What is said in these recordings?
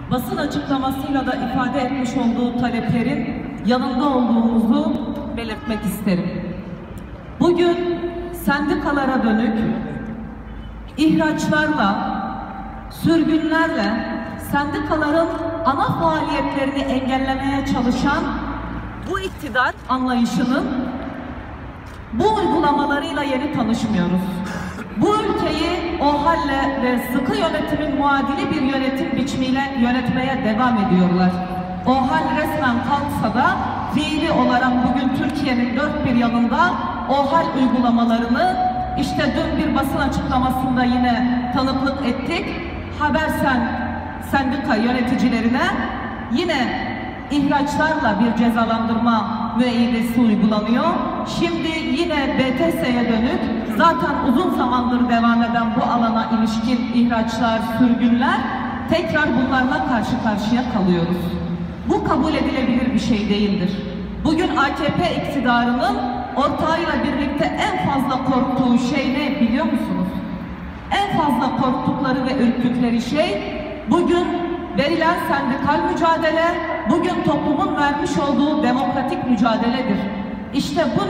basın açıklamasıyla da ifade etmiş olduğu taleplerin yanında olduğumuzu belirtmek isterim. Bugün sendikalara dönük ihraçlarla, sürgünlerle sendikaların ana faaliyetlerini engellemeye çalışan bu iktidar anlayışının bu uygulamalarıyla yeni tanışmıyoruz. Bu ülkeyi o halle ve sıkı yönetimin muadili bir yönetim biçimiyle yönetmeye devam ediyorlar. O hal resmen kalksa da fiili olarak bugün Türkiye'nin dört bir yanında o hal uygulamalarını işte dün bir basın açıklamasında yine tanıklık ettik. Habersen sendika yöneticilerine yine ihraçlarla bir cezalandırma müeyyidesi uygulanıyor. Şimdi yine BTS'ye dönük zaten uzun zamandır devam eden bu alana ilişkin ihraçlar, sürgünler, tekrar bunlarla karşı karşıya kalıyoruz. Bu kabul edilebilir bir şey değildir. Bugün AKP iktidarının ortağıyla birlikte en fazla korktuğu şey ne biliyor musunuz? En fazla korktukları ve ürktükleri şey bugün verilen sendikal mücadele, bugün toplumun vermiş olduğu demokratik mücadeledir. İşte bu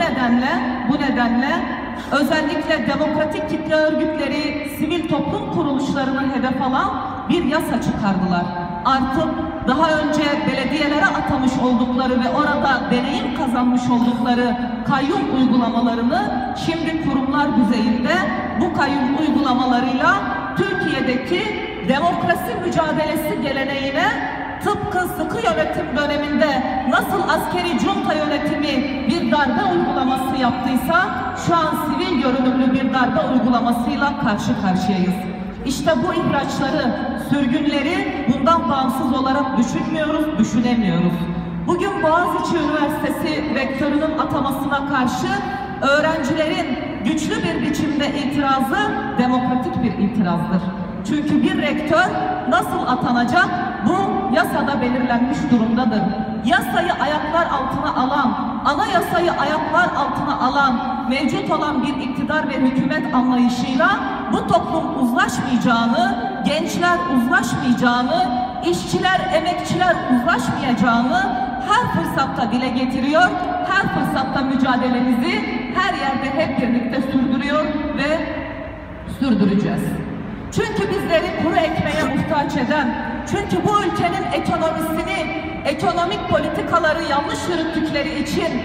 nedenle özellikle demokratik kitle örgütleri, sivil toplum kuruluşlarını hedef alan bir yasa çıkardılar. Artık daha önce belediyelere atamış oldukları ve orada deneyim kazanmış oldukları kayyum uygulamalarını şimdi kurumlar düzeyinde bu kayyum uygulamalarıyla Türkiye'deki demokrasi mücadelesi geleneğine tıpkı sıkı yönetim döneminde nasıl askeri junta yönetimi bir darbe uygulaması yaptıysa şu an sivil görünümlü bir darbe uygulamasıyla karşı karşıyayız. İşte bu ihraçları, sürgünleri bundan bağımsız olarak düşünmüyoruz, düşünemiyoruz. Bugün Boğaziçi Üniversitesi rektörünün atamasına karşı öğrencilerin güçlü bir biçimde itirazı demokratik bir itirazdır. Çünkü bir rektör nasıl atanacak? Bu yasada belirlenmiş durumdadır. Yasayı ayaklar altına alan, anayasayı ayaklar altına alan, mevcut olan bir iktidar ve hükümet anlayışıyla bu toplum uzlaşmayacağını, gençler uzlaşmayacağını, işçiler, emekçiler uzlaşmayacağını her fırsatta dile getiriyor, her fırsatta mücadelemizi her yerde hep birlikte sürdürüyor ve sürdüreceğiz. Çünkü bizleri kuru ekmeğe muhtaç eden, çünkü bu ülkenin ekonomisini, ekonomik politikaları yanlış yürüttükleri için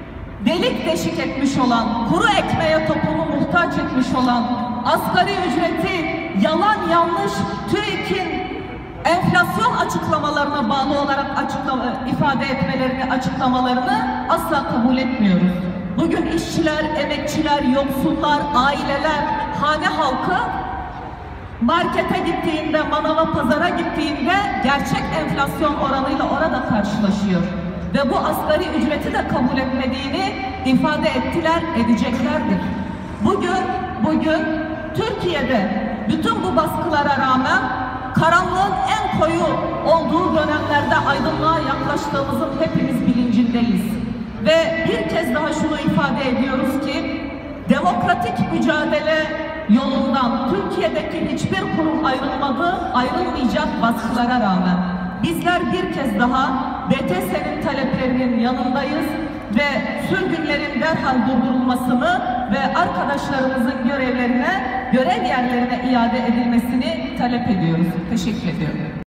delik deşik etmiş olan, kuru ekmeğe toplumu muhtaç etmiş olan, asgari ücreti yalan yanlış TÜİK'in enflasyon açıklamalarına bağlı olarak ifade etmelerini, açıklamalarını asla kabul etmiyoruz. Bugün işçiler, emekçiler, yoksullar, aileler, hane halkı markete gittiğinde, manava, pazara gittiğinde gerçek enflasyon oranıyla orada karşılaşıyor. Ve bu asgari ücreti de kabul etmediğini ifade ettiler, edeceklerdir. Bugün Türkiye'de bütün bu baskılara rağmen karanlığın en koyu olduğu dönemlerde aydınlığa yaklaştığımızın hepimiz bilincindeyiz. Ve bir kez daha şunu ifade ediyoruz ki demokratik mücadele yolundan Türkiye'deki hiçbir kurum ayrılmayacak baskılara rağmen bizler bir kez daha BTS'nin taleplerinin yanındayız ve sürgünlerin derhal durdurulmasını ve arkadaşlarımızın görev yerlerine iade edilmesini talep ediyoruz. Teşekkür ediyorum.